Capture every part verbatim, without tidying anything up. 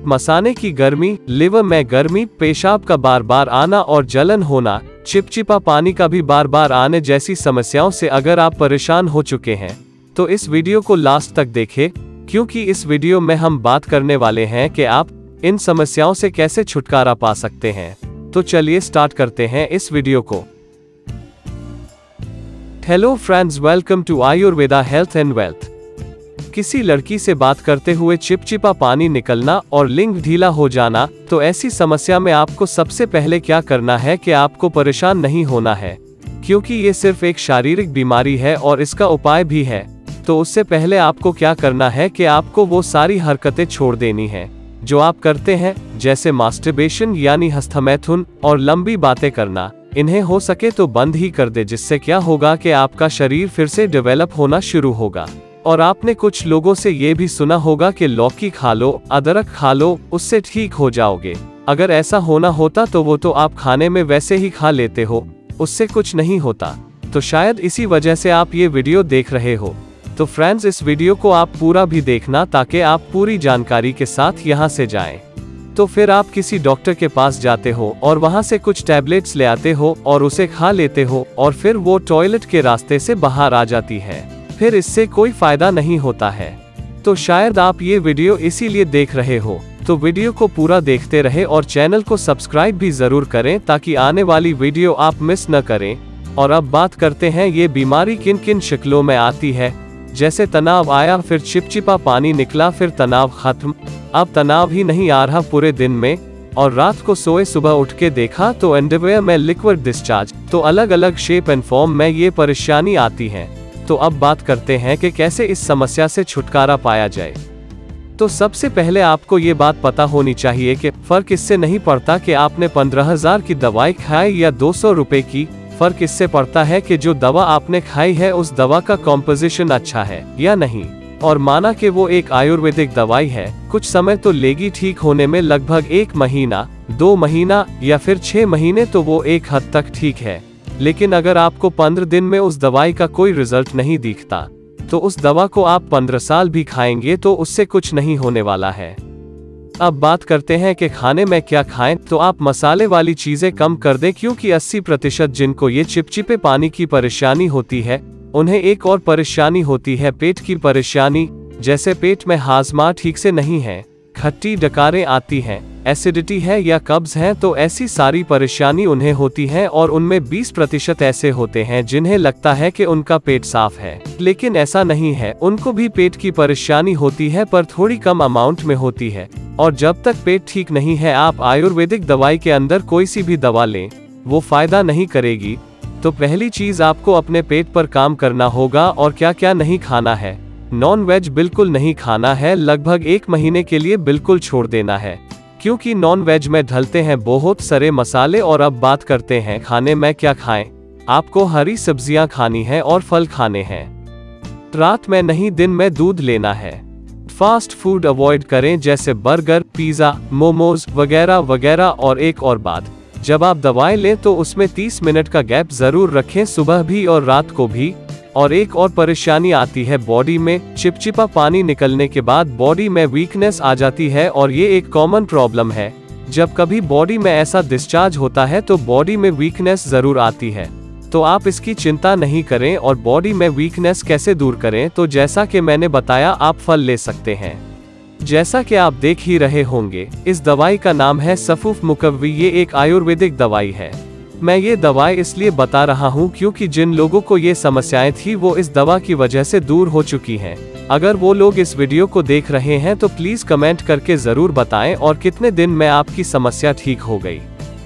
मसाने की गर्मी, लिवर में गर्मी, पेशाब का बार बार आना और जलन होना, चिपचिपा पानी का भी बार बार आने जैसी समस्याओं से अगर आप परेशान हो चुके हैं तो इस वीडियो को लास्ट तक देखें, क्योंकि इस वीडियो में हम बात करने वाले हैं कि आप इन समस्याओं से कैसे छुटकारा पा सकते हैं। तो चलिए स्टार्ट करते हैं इस वीडियो को। Hello friends, welcome to Ayurveda health and wealth. किसी लड़की से बात करते हुए चिपचिपा पानी निकलना और लिंग ढीला हो जाना, तो ऐसी समस्या में आपको सबसे पहले क्या करना है कि आपको परेशान नहीं होना है, क्योंकि ये सिर्फ एक शारीरिक बीमारी है और इसका उपाय भी है। तो उससे पहले आपको क्या करना है कि आपको वो सारी हरकतें छोड़ देनी है जो आप करते हैं, जैसे मास्टरबेशन यानी हस्तमैथुन और लंबी बातें करना। इन्हें हो सके तो बंद ही कर दे, जिससे क्या होगा कि आपका शरीर फिर से डेवलप होना शुरू होगा। और आपने कुछ लोगों से ये भी सुना होगा कि लौकी खा लो, अदरक खा लो, उससे ठीक हो जाओगे। अगर ऐसा होना होता तो वो तो आप खाने में वैसे ही खा लेते हो, उससे कुछ नहीं होता। तो शायद इसी वजह से आप ये वीडियो देख रहे हो। तो फ्रेंड्स, इस वीडियो को आप पूरा भी देखना ताकि आप पूरी जानकारी के साथ यहाँ से जाएं। तो फिर आप किसी डॉक्टर के पास जाते हो और वहाँ से कुछ टैबलेट्स ले आते हो और उसे खा लेते हो, और फिर वो टॉयलेट के रास्ते से बाहर आ जाती है। फिर इससे कोई फायदा नहीं होता है। तो शायद आप ये वीडियो इसीलिए देख रहे हो। तो वीडियो को पूरा देखते रहे और चैनल को सब्सक्राइब भी जरूर करें ताकि आने वाली वीडियो आप मिस न करें। और अब बात करते हैं ये बीमारी किन किन शक्लों में आती है। जैसे तनाव आया, फिर चिपचिपा पानी निकला, फिर तनाव खत्म, अब तनाव ही नहीं आ रहा पूरे दिन में, और रात को सोए सुबह उठ के देखा तो अंडरवेयर में लिक्विड डिस्चार्ज। तो अलग अलग शेप एंड फॉर्म में ये परेशानी आती है। तो अब बात करते हैं कि कैसे इस समस्या से छुटकारा पाया जाए। तो सबसे पहले आपको ये बात पता होनी चाहिए कि फर्क इससे नहीं पड़ता कि आपने पंद्रह हजार की दवाई खाई या दो सौ रुपए की। फर्क इससे पड़ता है कि जो दवा आपने खाई है उस दवा का कॉम्पोजिशन अच्छा है या नहीं। और माना कि वो एक आयुर्वेदिक दवाई है, कुछ समय तो लेगी ठीक होने में, लगभग एक महीना, दो महीना या फिर छह महीने, तो वो एक हद तक ठीक है। लेकिन अगर आपको पंद्रह दिन में उस दवाई का कोई रिजल्ट नहीं दिखता, तो उस दवा को आप पंद्रह साल भी खाएंगे तो उससे कुछ नहीं होने वाला है। अब बात करते हैं कि खाने में क्या खाएं। तो आप मसाले वाली चीजें कम कर दें, क्योंकि अस्सी प्रतिशत जिनको ये चिपचिपे पानी की परेशानी होती है, उन्हें एक और परेशानी होती है, पेट की परेशानी। जैसे पेट में हाजमा ठीक से नहीं है, खट्टी डकारें आती हैं, एसिडिटी है या कब्ज है, तो ऐसी सारी परेशानी उन्हें होती है। और उनमें बीस प्रतिशत ऐसे होते हैं जिन्हें लगता है कि उनका पेट साफ है, लेकिन ऐसा नहीं है। उनको भी पेट की परेशानी होती है, पर थोड़ी कम अमाउंट में होती है। और जब तक पेट ठीक नहीं है, आप आयुर्वेदिक दवाई के अंदर कोई सी भी दवा लें, वो फायदा नहीं करेगी। तो पहली चीज आपको अपने पेट पर काम करना होगा। और क्या क्या नहीं खाना है। नॉन वेज बिल्कुल नहीं खाना है, लगभग एक महीने के लिए बिल्कुल छोड़ देना है, क्योंकि नॉन वेज में ढलते हैं बहुत सारे मसाले। और अब बात करते हैं खाने में क्या खाएं। आपको हरी सब्जियां खानी है और फल खाने हैं। रात में नहीं, दिन में दूध लेना है। फास्ट फूड अवॉइड करें, जैसे बर्गर, पिज्जा, मोमोज वगैरह वगैरह। और एक और बात, जब आप दवाई लें तो उसमें तीस मिनट का गैप जरूर रखें, सुबह भी और रात को भी। और एक और परेशानी आती है बॉडी में, चिपचिपा पानी निकलने के बाद बॉडी में वीकनेस आ जाती है, और ये एक कॉमन प्रॉब्लम है। जब कभी बॉडी में ऐसा डिस्चार्ज होता है तो बॉडी में वीकनेस जरूर आती है। तो आप इसकी चिंता नहीं करें। और बॉडी में वीकनेस कैसे दूर करें, तो जैसा कि मैंने बताया, आप फल ले सकते हैं। जैसा कि आप देख ही रहे होंगे, इस दवाई का नाम है सफूफ मुकव्वी। ये एक आयुर्वेदिक दवाई है। मैं ये दवाई इसलिए बता रहा हूँ क्योंकि जिन लोगों को ये समस्याएं थी वो इस दवा की वजह से दूर हो चुकी हैं। अगर वो लोग इस वीडियो को देख रहे हैं तो प्लीज कमेंट करके जरूर बताएं और कितने दिन में आपकी समस्या ठीक हो गई।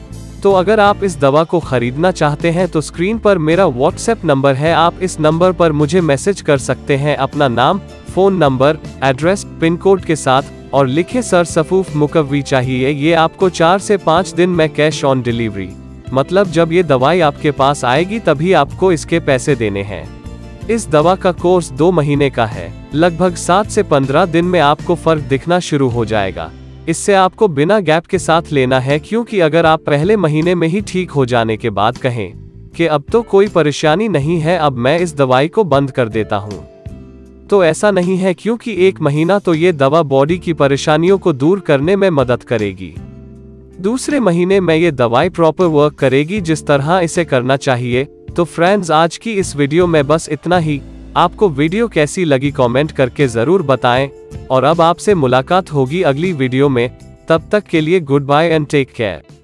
तो अगर आप इस दवा को खरीदना चाहते हैं तो स्क्रीन पर मेरा व्हाट्सएप नंबर है, आप इस नंबर पर मुझे मैसेज कर सकते हैं अपना नाम, phone number, address, pin code के साथ, और लिखे सर सफूफ मुकव्वी चाहिए। ये आपको चार से पाँच दिन में कैश ऑन डिलीवरी, मतलब जब ये दवाई आपके पास आएगी तभी आपको इसके पैसे देने हैं। इस दवा का कोर्स दो महीने का है, लगभग सात से पंद्रह दिन में आपको फर्क दिखना शुरू हो जाएगा। इससे आपको बिना गैप के साथ लेना है, क्योंकि अगर आप पहले महीने में ही ठीक हो जाने के बाद कहें कि अब तो कोई परेशानी नहीं है, अब मैं इस दवाई को बंद कर देता हूँ, तो ऐसा नहीं है, क्योंकि एक महीना तो ये दवा बॉडी की परेशानियों को दूर करने में मदद करेगी। दूसरे महीने में ये दवाई प्रॉपर वर्क करेगी जिस तरह इसे करना चाहिए। तो फ्रेंड्स, आज की इस वीडियो में बस इतना ही। आपको वीडियो कैसी लगी कमेंट करके जरूर बताएं, और अब आपसे मुलाकात होगी अगली वीडियो में। तब तक के लिए goodbye and take care.